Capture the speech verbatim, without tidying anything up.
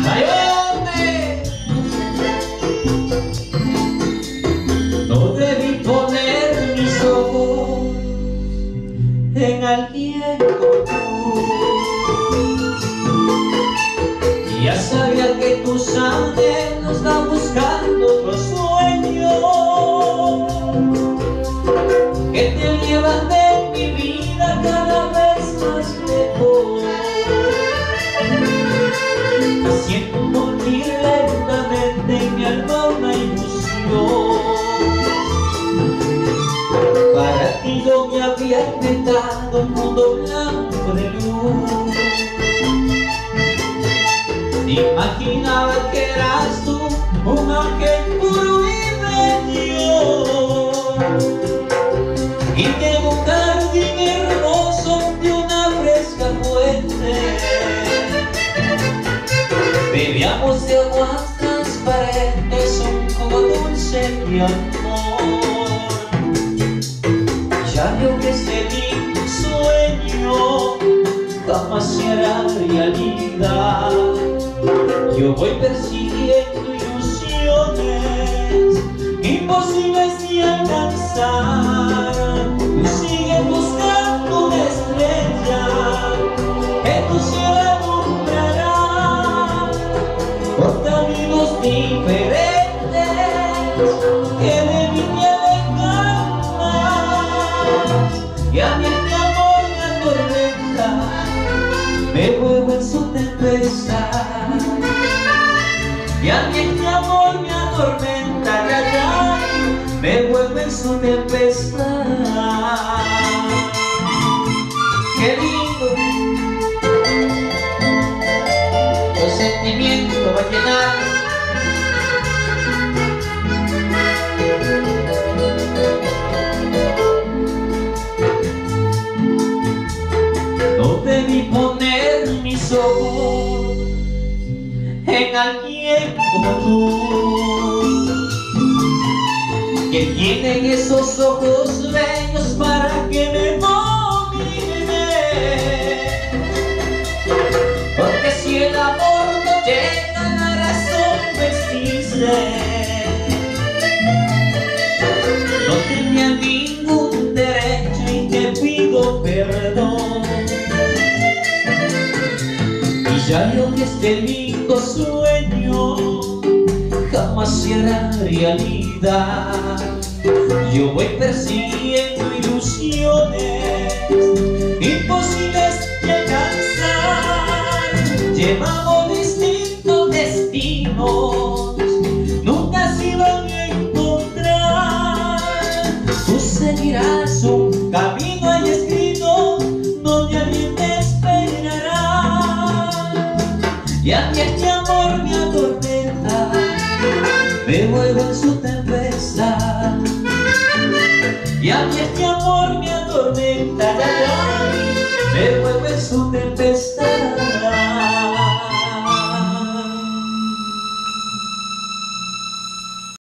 ¡Ay, hombre! No debí poner mis ojos en alguien como tú. Ya sabía que tus ángeles están buscando otro sueño que te llevan de mi vida cada vez más lejos. Siento morir lentamente en mi alma una ilusión. Para ti yo me había inventado un mundo blanco de luz. Imaginaba que eras tú un ángel puro y bello, y que en un jardín hermoso de una fresca fuente bebíamos de aguas transparentes un jugo dulce de amor. Ya veo que este lindo sueño jamás será realidad. Yo voy persiguiendo ilusiones imposibles de alcanzar. Tú sigues buscando una estrella que tu cielo alumbrará por caminos diferentes que de mí te alejan más. Y a mí este amor me atormenta, me vuelvo en su tempestad. Y a mí este amor me atormenta, ya, ya, me vuelve en su tempestad. ¡Qué lindo! Tu sentimiento va a llenar no debí poner mis ojos en alguien como tú, que tienen esos ojos bellos para que me domine. Porque si el amor no llega, la razón no existe. No tenía ningún derecho y te pido perdón. Y ya veo que este lindo sueño jamás será realidad. Yo voy persiguiendo ilusiones imposibles de alcanzar. Llevamos distintos destinos, nunca se van a encontrar. Tú seguirás un camino ahí escrito donde alguien te esperará. Y a mí este amor me atormenta, me vuelvo en su tempestad. Y a mí este amor me atormenta, ya, ya, me vuelvo en su tempestad.